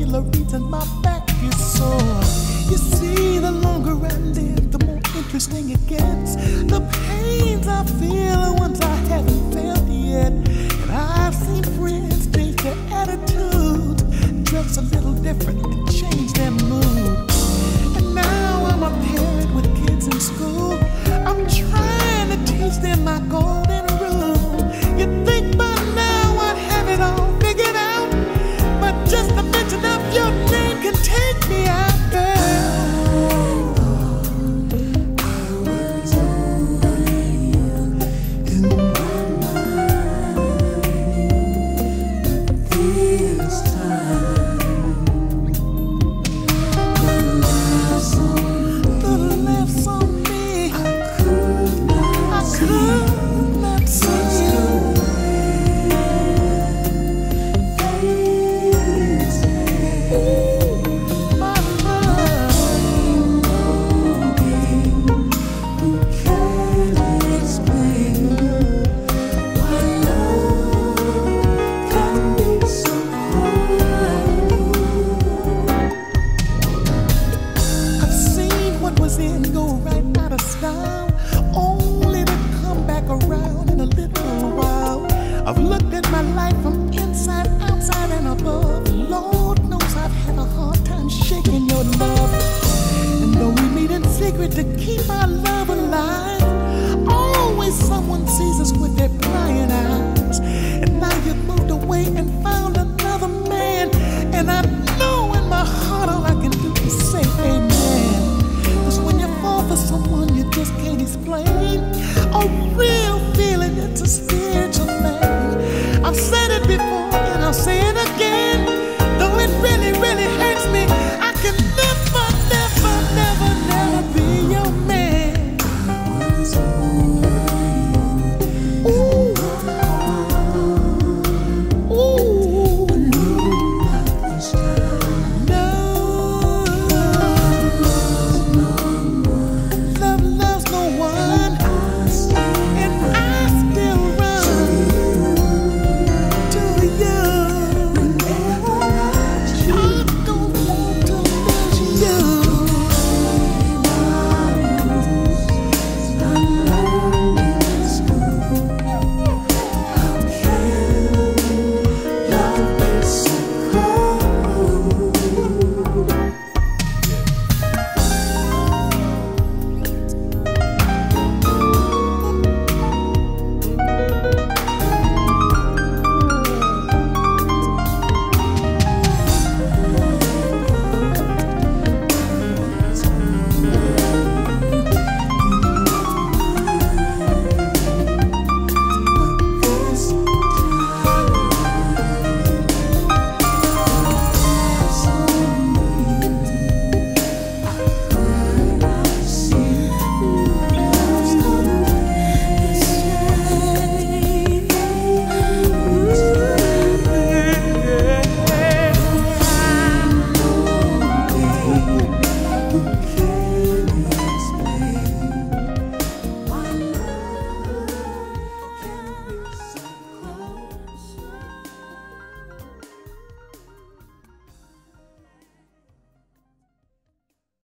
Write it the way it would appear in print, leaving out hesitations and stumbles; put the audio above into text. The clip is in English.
feel a reason my back is sore. You see, the longer I live, the more interesting it gets. The pains I feel are ones I haven't felt yet. And I've seen friends change their attitudes, dress a little different and change their mood. And now I'm a parent with kids in school. I'm trying to teach them my golden rule. You'd think by now I'd have it all figured out, but just the mention of your name can take